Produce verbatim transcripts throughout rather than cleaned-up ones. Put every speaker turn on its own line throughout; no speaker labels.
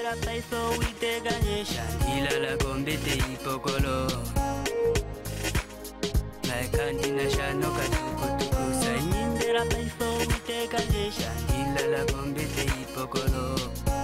la paiso wite ganye shandila la kombete ipokolo Maekandi na shano katukutuku Sanyinde la paiso wite ganye shandila la kombete ipokolo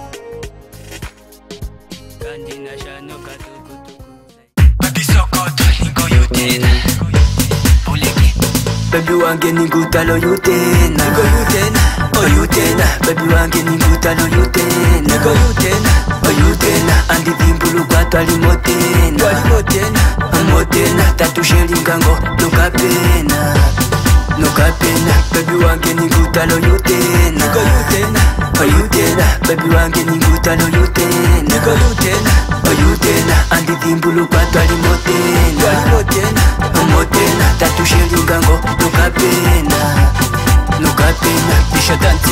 Kandi na shano katukutuku Baby sokoto ningo yutena Buleki Baby wange ningutalo yutena Ningo yutena Oh yutena Baby wange ningutalo yutena Ningo yutena Oh yutena Andi vimbulu kwa twali motena Twali motena Motena Tatushe lingango Nuka pena Nuka pena Baby wange ningutalo yutena Ningo yutena Oh yutena Baby wange ningutalo yutena Ningo yutena Oh yutena Andi vimbulu kwa twali motena Twali motena Motena Tatushe lingango Nuka pena Nuka pena Bisha tanti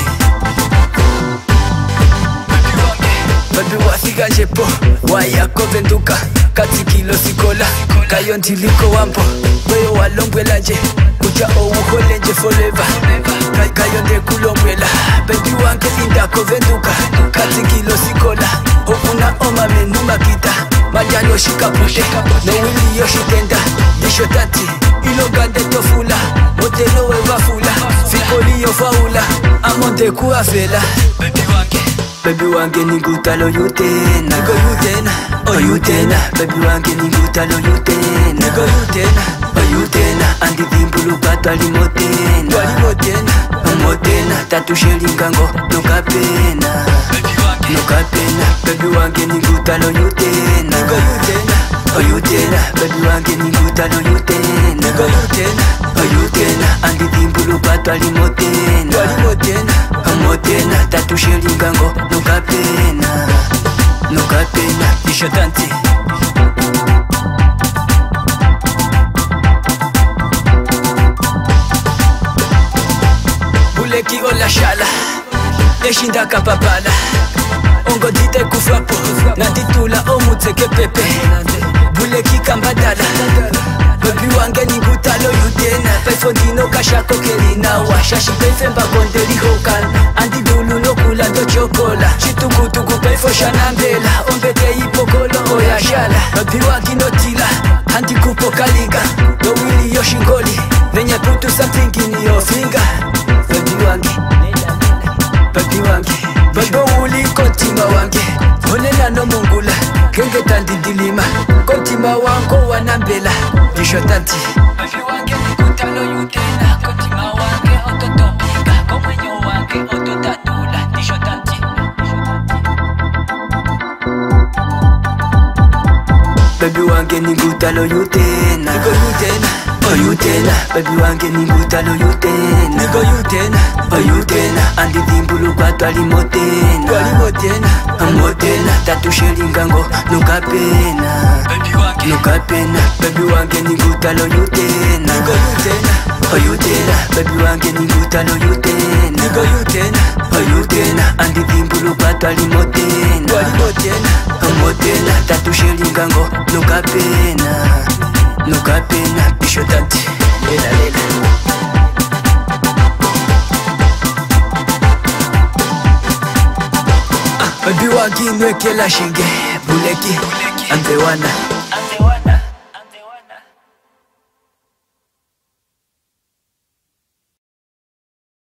Baby wasiga jepo Wayako venduka Kati kilo sikola Kayo ntiliko wampo Weyo walongwe lanje Uja ouho lenje forever Kayo ndekulo mwela Baby wange indako venduka Kati kilo sikola Okuna oma menu makita Majani yoshika pushe No wili yoshitenda Bisho tanti Ilo gande tofula Motelo wewa fula Fikoli yo faula Amonte kuwa fela Baby wange Baby wange ningutalo yutena Nigo yutena Oh yutena Baby wange ningutalo yutena Nigo yutena Oh yutena Andi vimbulu kwa twali motena Twali motena Motena Tatushe lingango Nuka pena Nuka pena Baby wange ningutalo yutena Nigo yutena Oh yutena Baby wange ningutalo yutena Nigo yutena Oh yutena Andi vimbulu kwa twali motena Twali motena Motena Tatushe lingango Nuka pena Nuka pena Bisha tanti Buleki ola shala Leshinda kapapala Ongo dite kufrapo Nanditula omuteke pepe Buleki kambadala Baby wange ningutalo yutena Paifondino kashako kelina Washashi paifemba kondeli hokan Andi dulu no kula do chokola Chitukutuku paifo shanambela Ombete ipokolo oya shala Baby wange notila Andi kupo kaliga Do wili yoshingoli Venye putu something in your finger Baby wange Baby wange Baby uli kontima wange Onena no mungula Kenge tandi dilima Kontima wango wanambela Bisho tanti Baby wange nikutalo yutena Kontima wange ototopika Komwenyo wange ototatula Bisho tanti Baby wange ningutalo yutena Nigo yutena Oh yutena Baby wange ningutalo yutena Nigo yutena Oh yutena Andi vimbulu kwa twali motena Twali motena Motena Tatushe lingango Nuka pena Nuka pena Baby wange ningutalo yutena Nigo yutena Oh yutena Baby wange ningutalo yutena Nigo yutena Oh yutena Andi vimbulu kwa twali motena Twali motena Motena Tatushe lingango Nuka pena Nuka pena Bisho tanti Lela lela Baby wange nweke la shinge Buleki Ambewana